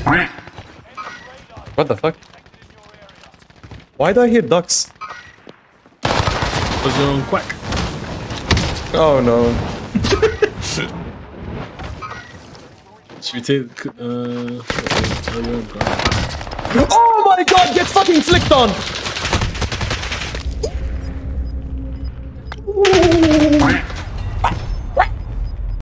What the fuck? Why do I hear ducks? Was on quack. Oh no. Should we take Oh my god, get fucking flicked on!